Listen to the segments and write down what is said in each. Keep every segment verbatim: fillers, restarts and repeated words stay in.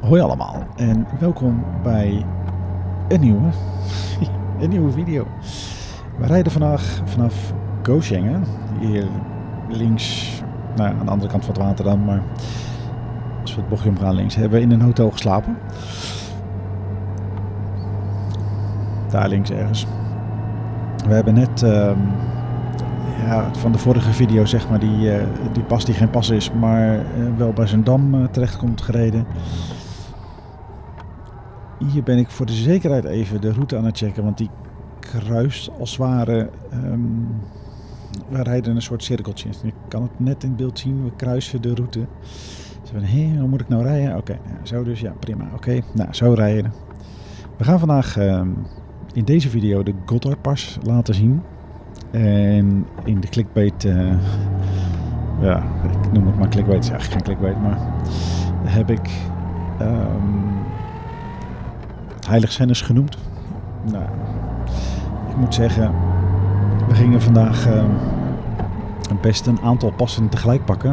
Hoi allemaal en welkom bij een nieuwe, een nieuwe video. We rijden vandaag vanaf Goosjengen, hier links, nou, aan de andere kant van het water dan, maar als we het bochtje omgaan links, hebben we in een hotel geslapen. Daar links ergens. We hebben net uh, ja, van de vorige video, zeg maar, die, uh, die pas die geen pas is, maar uh, wel bij zijn dam uh, terecht komt gereden. Hier ben ik voor de zekerheid even de route aan het checken, want die kruist als het ware. Um, we rijden een soort cirkeltje. Ik kan het net in beeld zien, we kruisen de route. Dus van, hé, hoe moet ik nou rijden? Oké, okay, zo dus, ja, prima. Oké, okay, nou, zo rijden. We gaan vandaag um, in deze video de Gotthardpas laten zien. En in de clickbait, uh, ja, ik noem het maar clickbait, het is eigenlijk geen clickbait, maar heb ik um, Heiligschennis genoemd. Nou, ik moet zeggen, we gingen vandaag uh, best een aantal passen tegelijk pakken.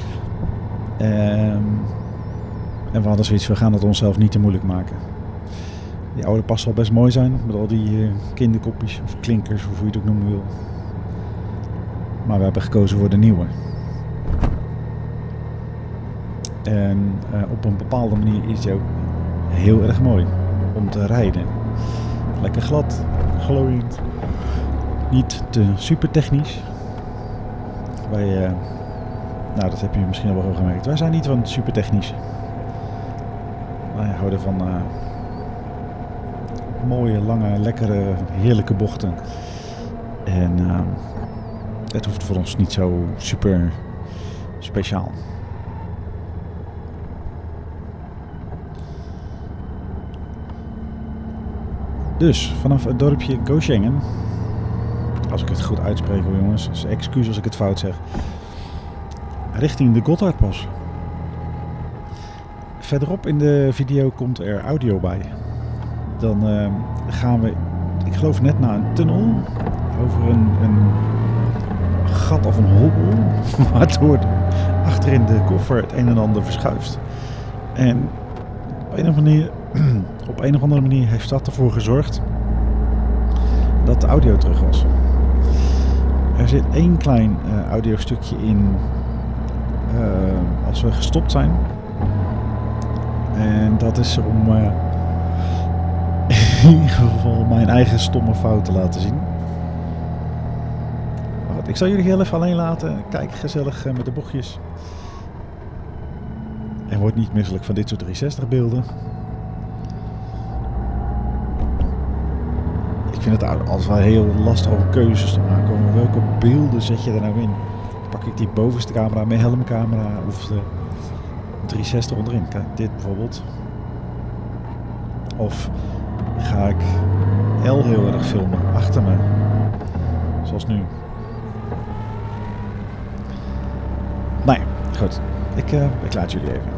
Um, en we hadden zoiets, we gaan het onszelf niet te moeilijk maken. Die oude pas zal best mooi zijn, met al die uh, kinderkopjes of klinkers, of hoe je het ook noemen wil. Maar we hebben gekozen voor de nieuwe. En uh, op een bepaalde manier is die ook heel erg mooi om te rijden. Lekker glad, glooiend. Niet te super technisch. Wij, uh, nou dat heb je misschien al wel gemerkt. Wij zijn niet van super technisch. Wij houden van uh, mooie, lange, lekkere, heerlijke bochten. En uh, het hoeft voor ons niet zo super speciaal. Dus vanaf het dorpje Goosjengen, als ik het goed uitspreek hoor jongens, dus excuus als ik het fout zeg, richting de Gotthardpas. Verderop in de video komt er audio bij. Dan uh, gaan we, ik geloof net na een tunnel, over een, een gat of een hobbel, waardoor achterin de koffer het een en ander verschuift. En op een of andere manier, op een of andere manier heeft dat ervoor gezorgd dat de audio terug was. Er zit één klein uh, audiostukje in uh, als we gestopt zijn. En dat is om uh, in ieder geval mijn eigen stomme fout te laten zien. Maar goed, ik zal jullie heel even alleen laten. Kijk gezellig uh, met de bochtjes. En word niet misselijk van dit soort driehonderdzestig beelden. Ik vind het altijd wel heel lastig om keuzes te maken. Welke beelden zet je er nou in? Pak ik die bovenste camera, mijn helmcamera of de driehonderdzestig onderin? Kijk, dit bijvoorbeeld. Of ga ik L heel erg filmen achter me? Zoals nu. Nou ja, goed. Ik, uh, ik laat jullie even.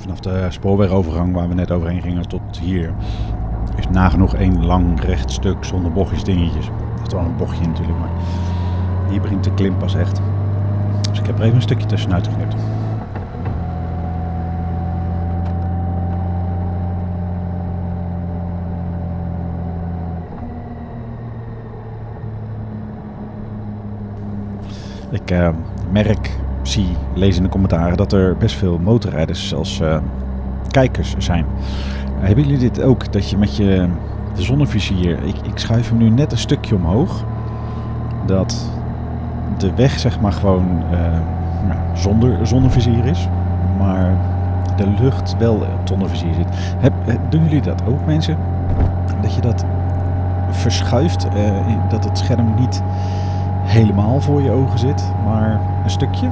vanaf de spoorwegovergang waar we net overheen gingen tot hier is nagenoeg één lang recht stuk zonder bochtjes dingetjes. Dat is wel een bochtje natuurlijk, maar hier begint de klim pas echt. Dus ik heb er even een stukje tussenuit geknipt. Ik uh, merk, zie, lees in de commentaren dat er best veel motorrijders als uh, kijkers zijn. Uh, hebben jullie dit ook? Dat je met je de zonnevisier, ik, ik schuif hem nu net een stukje omhoog. Dat de weg zeg maar gewoon uh, nou, zonder zonnevisier is. Maar de lucht wel op het zonnevisier zit. Heb, doen jullie dat ook mensen? Dat je dat verschuift, uh, dat het scherm niet helemaal voor je ogen zit, maar een stukje.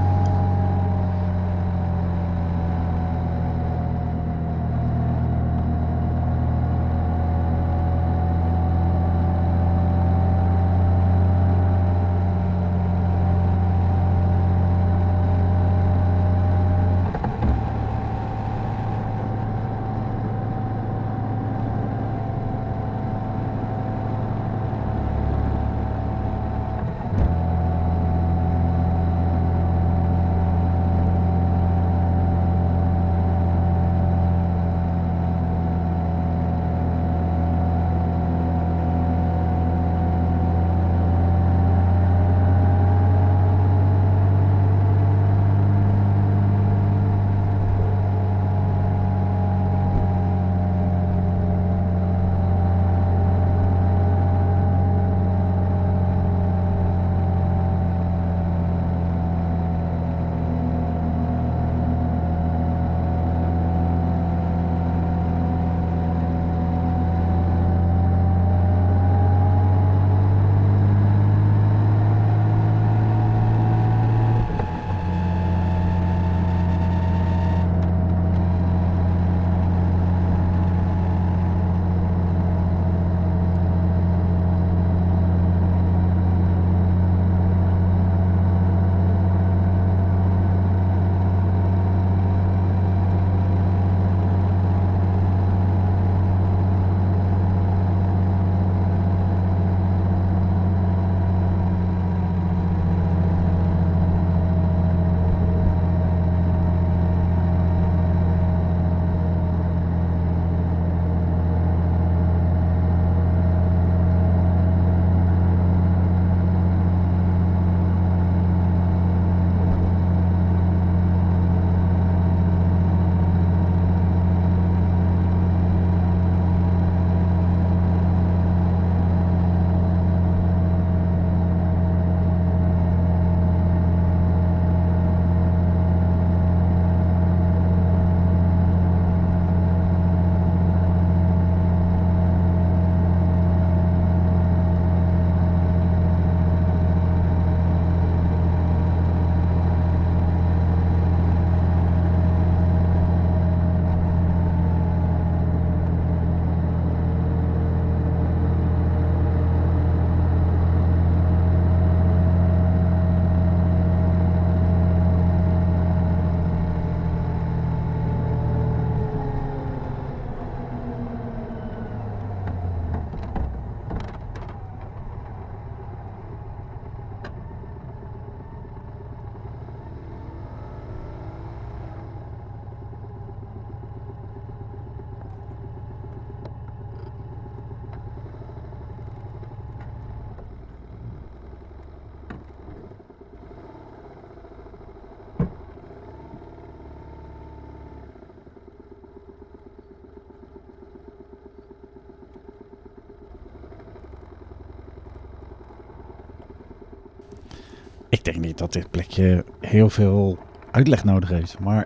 Ik denk niet dat dit plekje heel veel uitleg nodig heeft, maar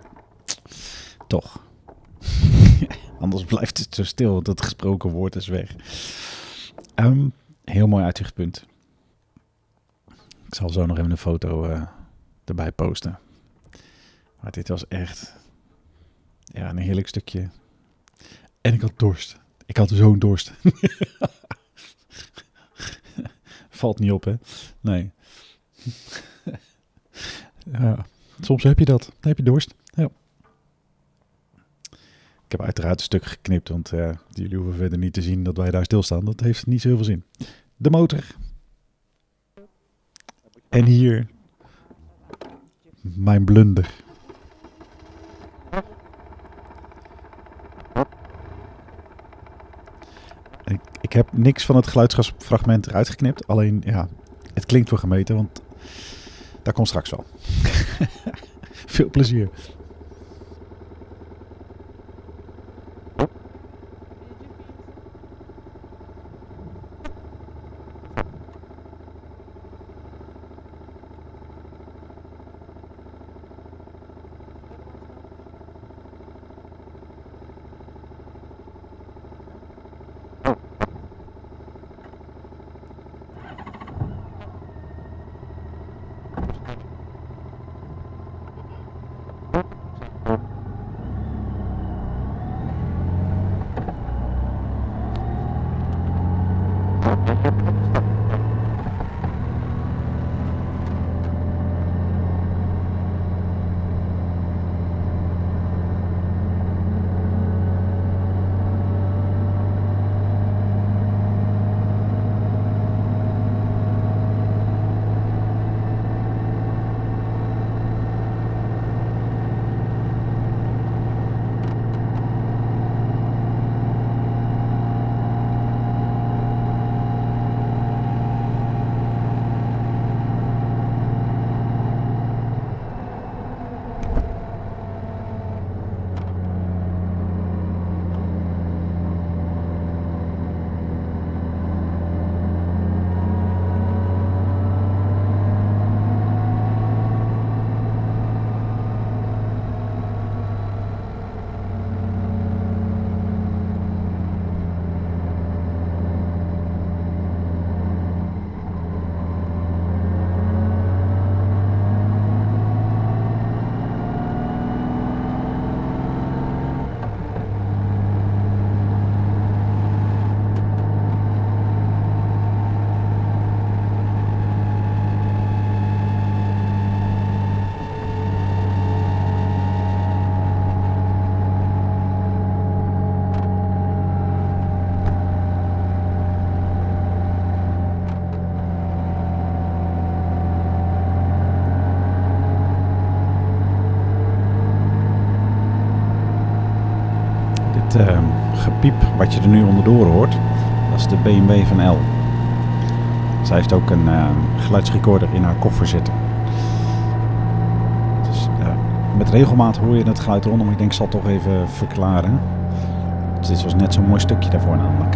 toch. Anders blijft het zo stil, want het gesproken woord is weg. Um, heel mooi uitzichtpunt. Ik zal zo nog even een foto uh, erbij posten. Maar dit was echt ja, een heerlijk stukje. En ik had dorst. Ik had zo'n dorst. Valt niet op, hè? Nee. Ja, soms heb je dat. Dan heb je dorst. Ja. Ik heb uiteraard een stuk geknipt, want uh, jullie hoeven verder niet te zien dat wij daar stilstaan. Dat heeft niet zo heel veel zin. De motor. En hier mijn blunder. Ik, ik heb niks van het geluidsfragment eruit geknipt. Alleen, ja, het klinkt wel gemeten, want dat komt straks wel. Veel plezier. Het uh, gepiep wat je er nu onderdoor hoort, dat is de B M W van El. Zij heeft ook een uh, geluidsrecorder in haar koffer zitten. Dus uh, met regelmaat hoor je het geluid rondom, maar ik denk ik zal het toch even verklaren. Dus dit was net zo'n mooi stukje daarvoor namelijk.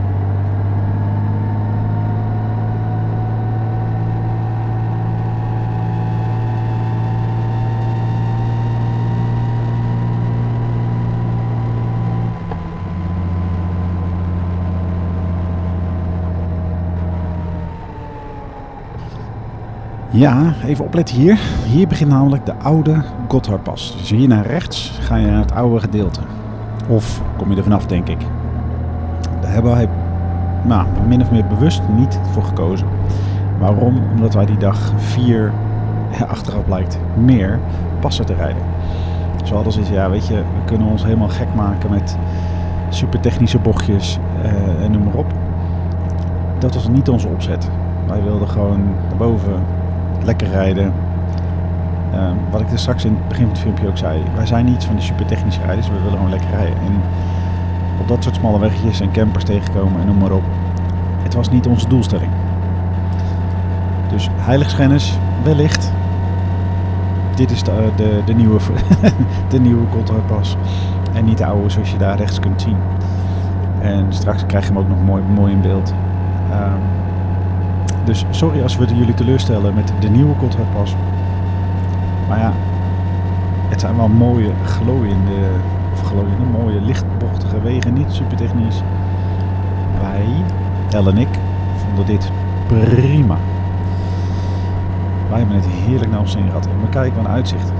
Ja, even opletten hier. Hier begint namelijk de oude Gotthardpas. Dus hier naar rechts ga je naar het oude gedeelte. Of kom je er vanaf, denk ik. Daar hebben wij nou, min of meer bewust niet voor gekozen. Waarom? Omdat wij die dag vier, ja, achteraf blijkt, meer passen te rijden. Zo hadden ze iets, ja weet je, we kunnen ons helemaal gek maken met super technische bochtjes uh, en noem maar op. Dat was niet onze opzet. Wij wilden gewoon naar boven lekker rijden. Uh, wat ik er straks in het begin van het filmpje ook zei. Wij zijn niet van die super technische rijders. We willen gewoon lekker rijden. En op dat soort smalle weggetjes en campers tegenkomen en noem maar op. Het was niet onze doelstelling. Dus heiligschennis, wellicht. Dit is de, de, de nieuwe, de nieuwe Gotthardpas. En niet de oude zoals je daar rechts kunt zien. En straks krijg je hem ook nog mooi, mooi in beeld. Uh, Dus sorry als we jullie teleurstellen met de nieuwe Gotthardpas. Maar ja, het zijn wel mooie glooiende, of glooiende, mooie lichtbochtige wegen. Niet super technisch. Wij, El en ik, vonden dit prima. Wij hebben het heerlijk naar ons zin gehad. En we kijken wat een uitzicht.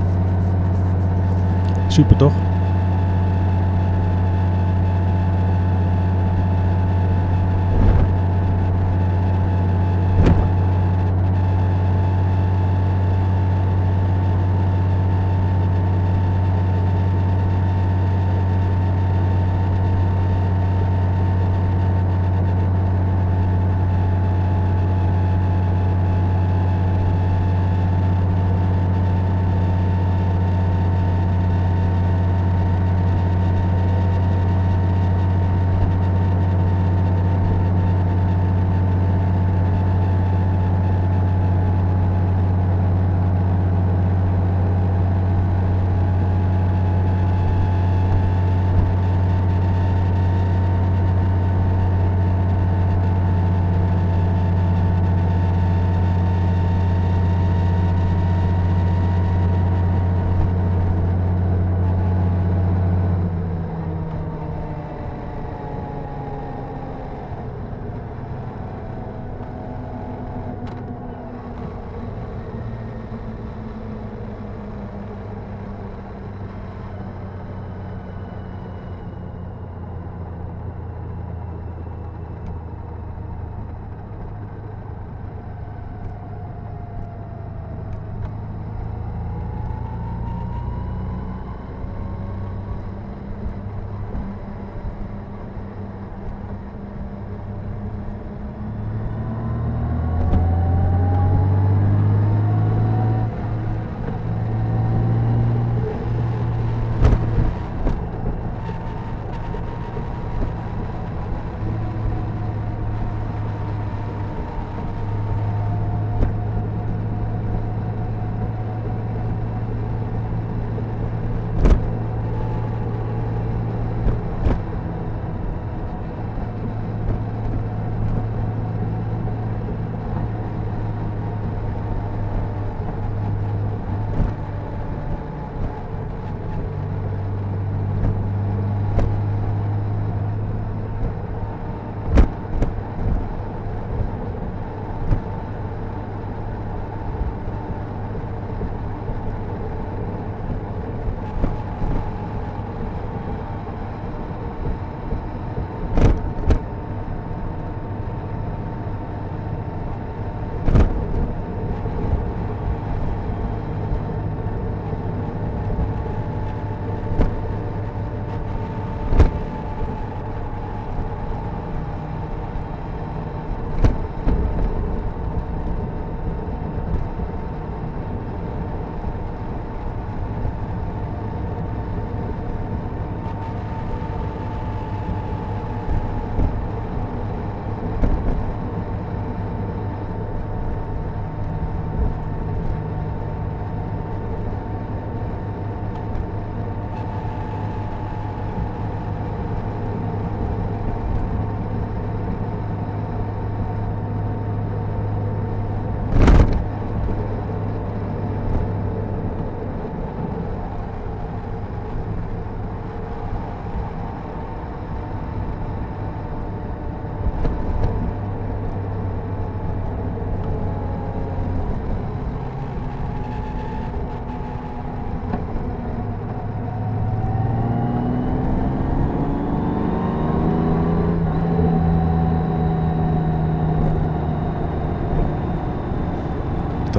Super toch?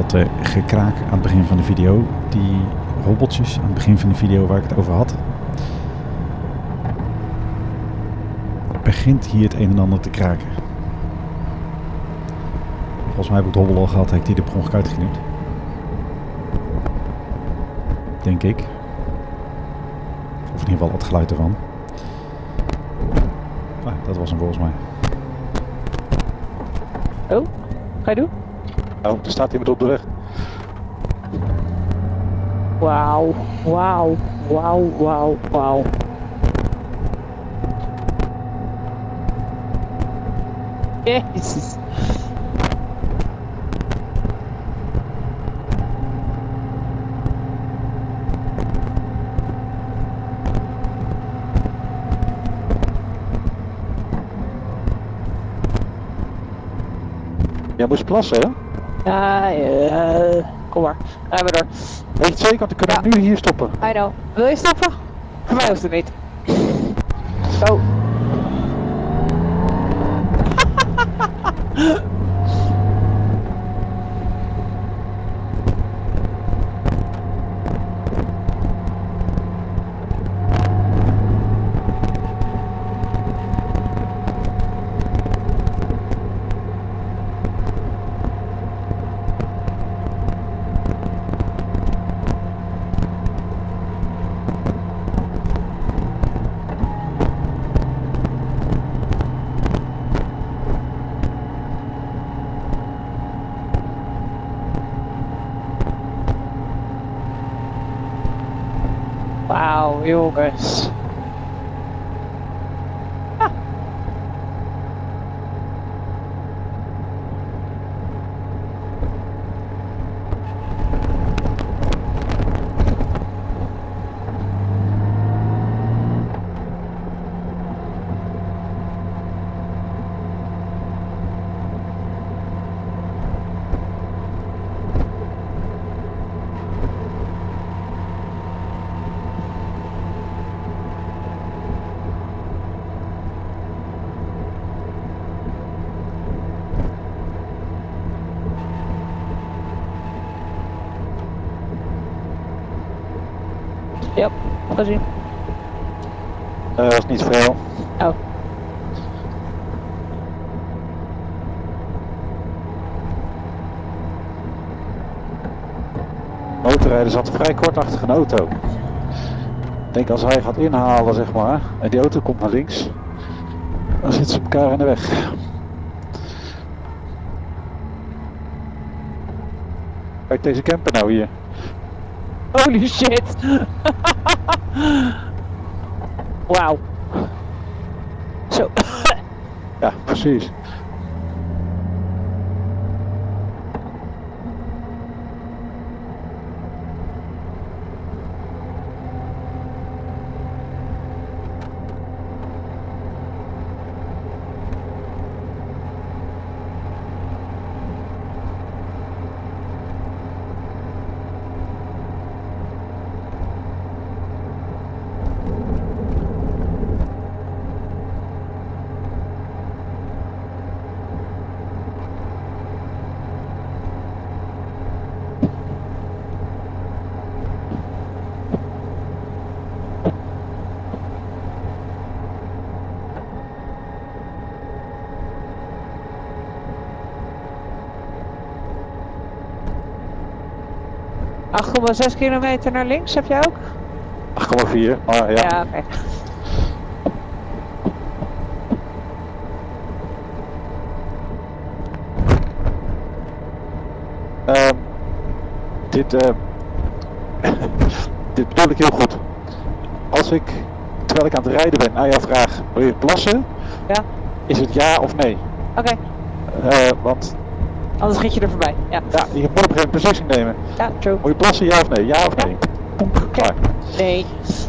dat uh, gekraak aan het begin van de video. Die hobbeltjes aan het begin van de video waar ik het over had. Begint hier het een en ander te kraken. Volgens mij heb ik het hobbel al gehad, heeft hij de per ongeluk uitgeknipt. Denk ik. Of in ieder geval het geluid ervan. Ah, dat was hem volgens mij. Oh, ga je doen? Oh, er staat iemand op de weg. Wauw, wauw, wauw, wauw, wauw. Jezus. Jij moest plassen, hè? Ja, uh, kom maar. Gaan we door. Weet je het zeker, want dan kunnen we Ja. nu hier stoppen. I know. Wil je stoppen? Voor mij hoeft het niet. Zo. Wauw, jongens. Ah. Yep, gezien. Dat was niet veel. Oh. Motorrijder zat vrij kort achter een auto. Ik denk als hij gaat inhalen, zeg maar, en die auto komt naar links, dan zitten ze elkaar in de weg. Kijk deze camper nou hier. Holy shit. Wauw. Zo. Ja, precies. acht komma zes kilometer naar links, heb jij ook? acht komma vier, maar ja. Ja, oké. Uh, dit, uh, dit bedoel ik heel goed. Als ik, terwijl ik aan het rijden ben, aan jou vraag, wil je plassen? Ja. Is het ja of nee? Oké, Uh, want anders giet je er voorbij. Ja, ja, je moet op een gegeven moment beslissing nemen. ja, true. Moet je plassen, ja of nee? Ja of nee? Ponk, klaar. Nee.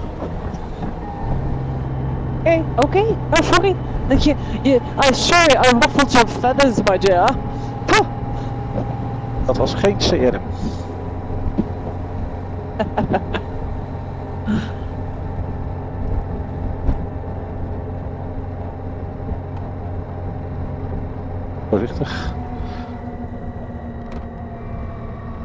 Oké, oké. Oh, sorry. Dat je, je, I'm sorry, I ruffled your feathers, my dear. Puh. Dat was geen C R M. Voorzichtig.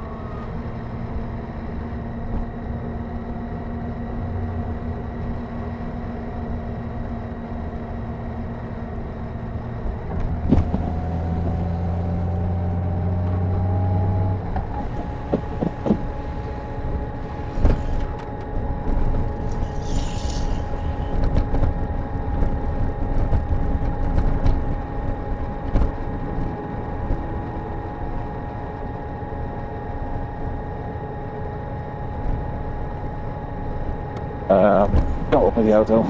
Uh, ja, op met die auto.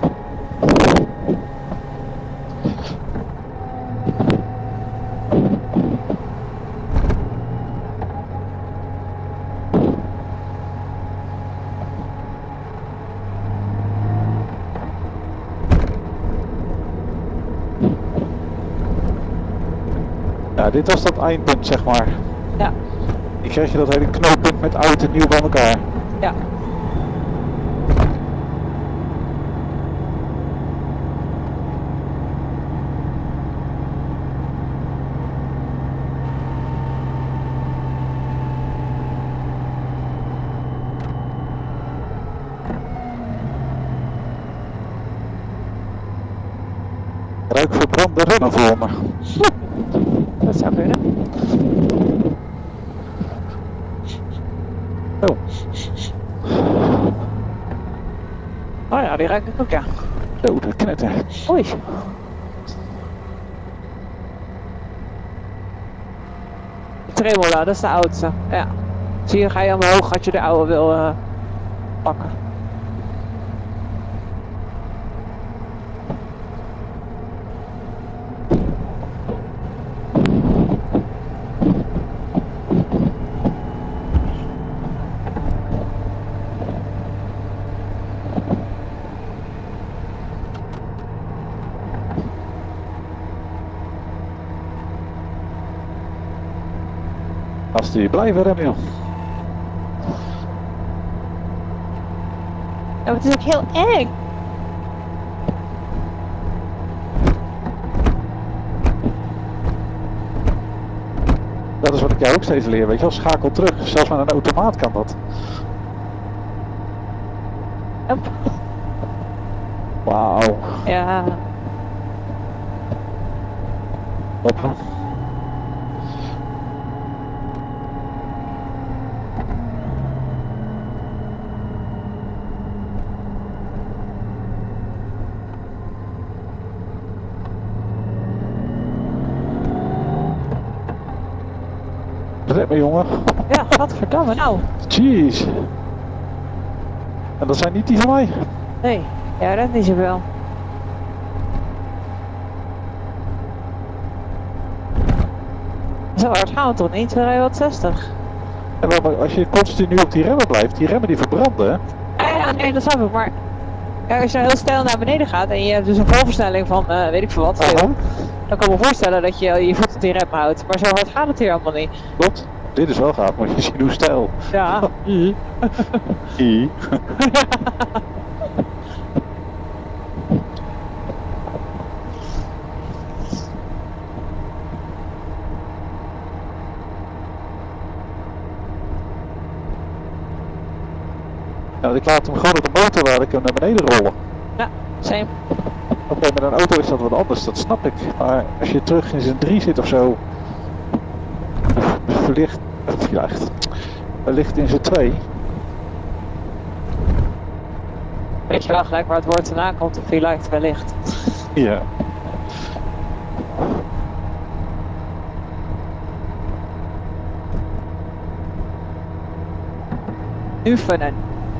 Ja, dit was dat eindpunt, zeg maar. Ja. Ik kreeg je dat hele knooppunt met oud en nieuw bij elkaar. Ja. Ruik verbrande remmen voor me. Dat zou kunnen. Oh. Oh ja, die ruik ik ook, ja. Zo, dat knetter. Oei. Tremola, dat is de oudste. Ja. Zie je, ga je omhoog als je de oude wil uh, pakken. Als die blijven remmen, joh. Ja, maar het is ook heel eng. Dat is wat ik jou ook steeds leer, weet je wel. Schakel terug. Zelfs met een automaat kan dat. Hop. Wauw. Ja. Hoppa. Red me, jongen. Ja, godverdamme nou. Jeez. En dat zijn niet die van mij. Nee, ja, dat niet zoveel. Zo hard gaan we toch niet? We rijden wat zestig. En maar als je continu op die remmen blijft, die remmen die verbranden, hè? Ja, ja, nee, dat snap ik, maar ja, als je heel snel naar beneden gaat en je hebt dus een volversnelling van uh, weet ik veel wat, Aha. dan kan ik me voorstellen dat je je voet op die rem houdt. Maar zo hard gaat het hier allemaal niet. Klopt. Dit is wel gaaf, maar je ziet hoe stijl. Ja. I. Nou, ik laat hem gewoon op de motor waar ik hem naar beneden rollen. Ja, same. Oké, okay, met een auto is dat wat anders, dat snap ik. Maar als je terug in zijn drie zit of zo, verlicht, verlicht, verlicht in zijn twee. Weet je wel gelijk waar het woord vandaan komt, of je lijkt wellicht. Ja. Oefenen.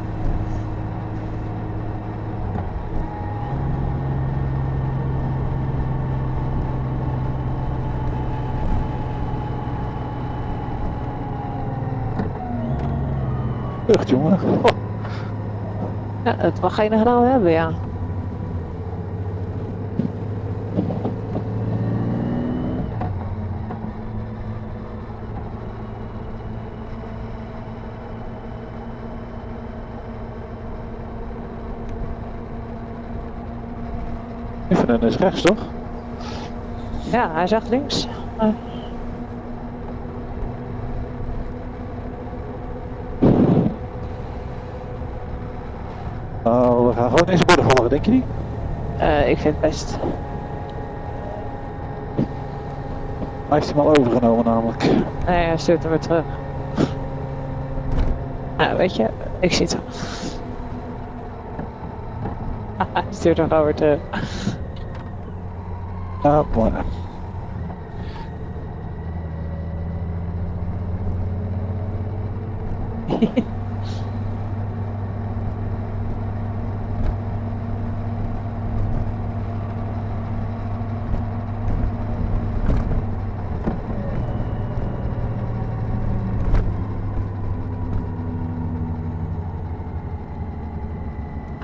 Lucht, jongen. Oh. Ja, dat mag geen gedaan hebben, ja. Oefenen is rechts, toch? Ja, hij zegt links. Uh. Oh, we gaan gewoon deze borden volgen, denk je niet? Uh, ik vind het best. Hij heeft hem al overgenomen namelijk. Nee, hij stuurt hem weer terug. Nou, weet je, ik zie het wel. Hij stuurt hem gewoon weer terug. Ja, mooi.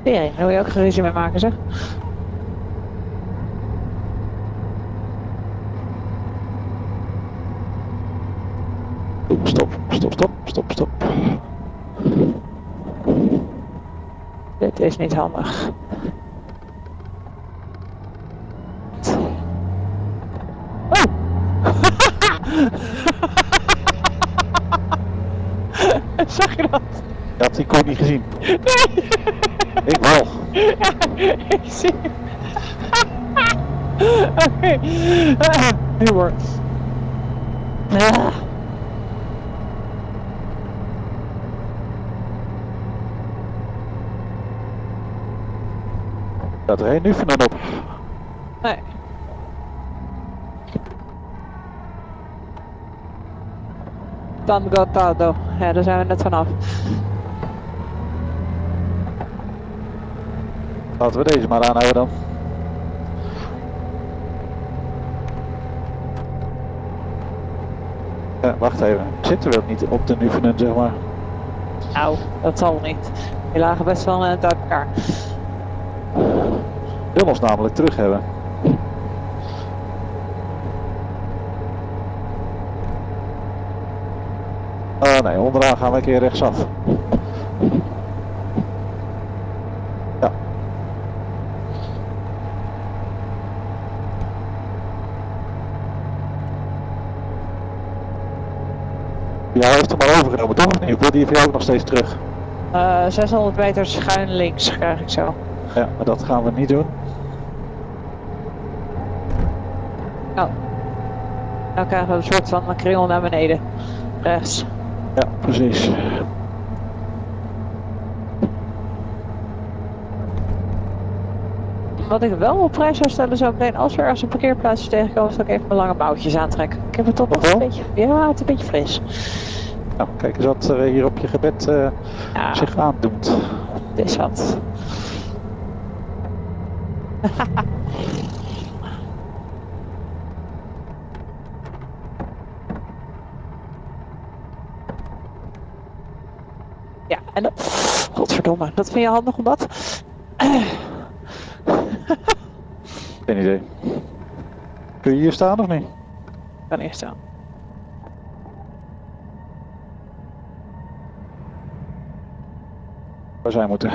Tering, daar wil je ook geen ruzie mee maken, zeg. Stop, stop, stop, stop, stop. Dit is niet handig. Oh! Zag je dat? Dat had ik ook niet gezien. Nee! Ik wel. Ja, ik zie het. Oké. Ah, humor. Ah. Dat er een nu van op. Nee. Dan Gotthard. Ja, daar zijn we net vanaf. Laten we deze maar aanhouden dan. Ja, wacht even. Zitten we ook niet op de Nuvenen, zeg maar? Nou, dat zal niet. Die lagen best wel net uit elkaar. Ik wil ons namelijk terug hebben. Oh nee, onderaan gaan we een keer rechtsaf. Ja. Jij heeft hem al overgenomen, toch? Ik wil die van jou ook nog steeds terug. Uh, zeshonderd meter schuin links krijg ik zo. Ja, maar dat gaan we niet doen. Oh. Nou krijgen we een soort van een kringel naar beneden. Rechts. Ja, precies. Wat ik wel op prijs zou stellen zo meteen, als we ergens een parkeerplaatsje tegenkomen, zou ik even mijn lange mouwtjes aantrekken. Ik heb het toch nog een beetje, ja, het is een beetje fris. Nou, kijk eens wat uh, hier op je gebed uh, Ja, zich aandoet. het is wat. Ja, en dat... Godverdomme, dat vind je handig om dat? Geen idee. Kun je hier staan of niet? Kan eerst staan. Waar zij moeten.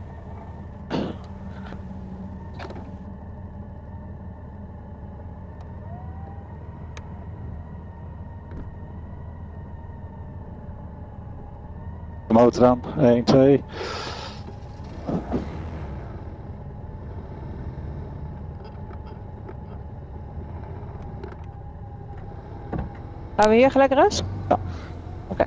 De motor aan. één, twee. Gaan we hier gelijk rechts? Ja. Oké. Okay.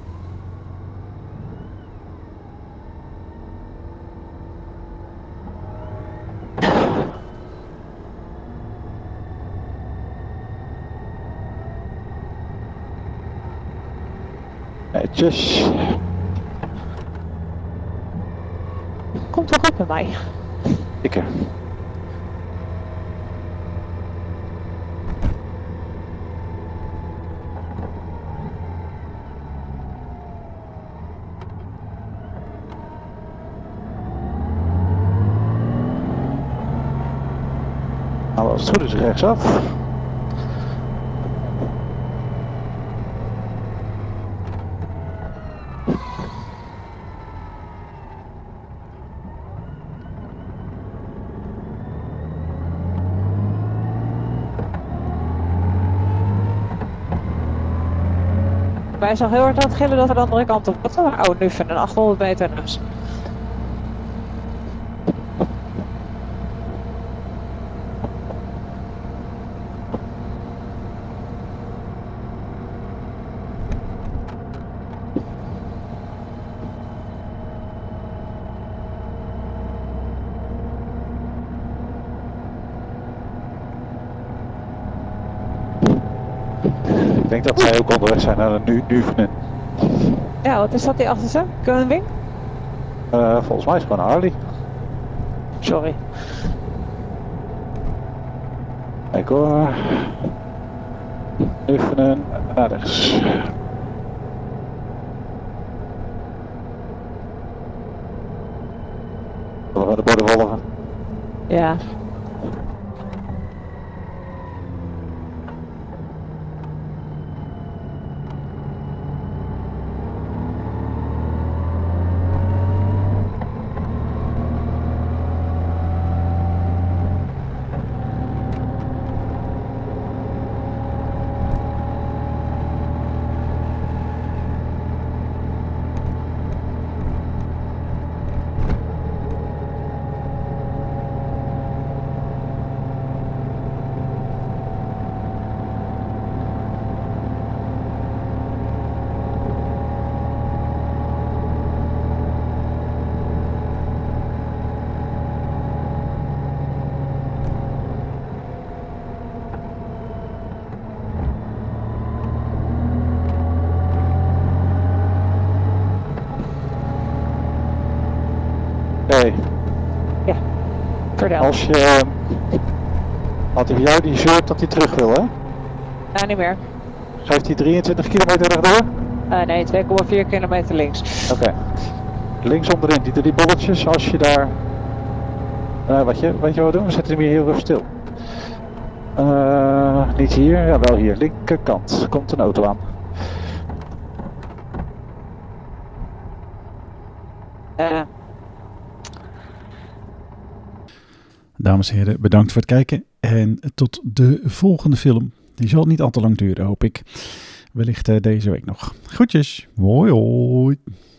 Netjes. Komt toch op bij mij? Ik. Nou, als het goed is rechtsaf. Wij is nog heel hard aan het gillen dat we de andere kant op moeten. Oh, nu van een achthonderd meter dus. Ik denk dat zij ook onderweg zijn naar de Nuvenen. Ja, wat is dat die achterste? Koning? Uh, volgens mij is het gewoon een Harley. Sorry. Kijk hoor. Nuvenen naar rechts. waar de borden volgen. Ja. Hey. Ja, vertel. Als je... Had hij bij jou die shirt dat hij terug wil, hè? Nou, niet meer. Geeft hij drieëntwintig kilometer rechtdoor? Uh, nee, twee komma vier kilometer links. Oké. Okay. Links onderin, die drie bolletjes, als je daar... Uh, wat je, weet je wat we doen? We zetten hem hier heel erg stil. Uh, niet hier, ja wel hier. Linkerkant. Komt een auto aan. Uh. Dames en heren, bedankt voor het kijken. En tot de volgende film. Die zal niet al te lang duren, hoop ik. Wellicht uh, deze week nog. Groetjes. Hoi hoi.